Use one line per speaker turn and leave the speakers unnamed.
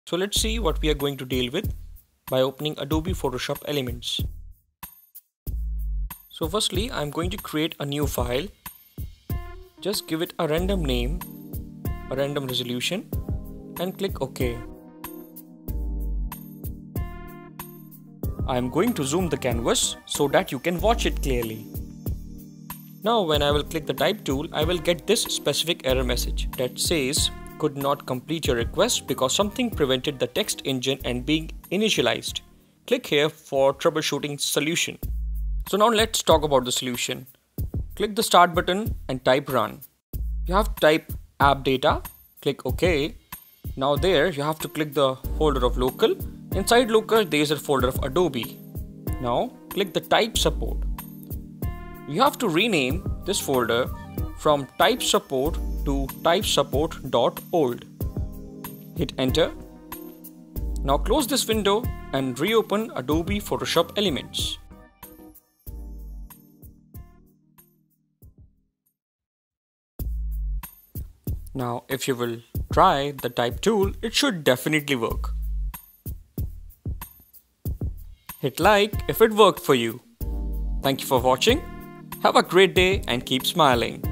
So let's see what we are going to deal with by opening Adobe Photoshop Elements. So firstly, I'm going to create a new file. Just give it a random name, a random resolution, and click OK. I'm going to zoom the canvas so that you can watch it clearly. Now when I will click the type tool, I will get this specific error message that says could not complete your request because something prevented the text engine and being initialized. Click here for troubleshooting solution. So now let's talk about the solution. Click the start button and type run. You have to type app data, click OK. Now there you have to click the folder of local. Inside local there is a folder of Adobe. Now click the type support. You have to rename this folder from type support to typesupport.old. Hit enter. Now close this window and reopen Adobe Photoshop Elements. Now if you will try the type tool, it should definitely work. Hit like if it worked for you. Thank you for watching. Have a great day and keep smiling.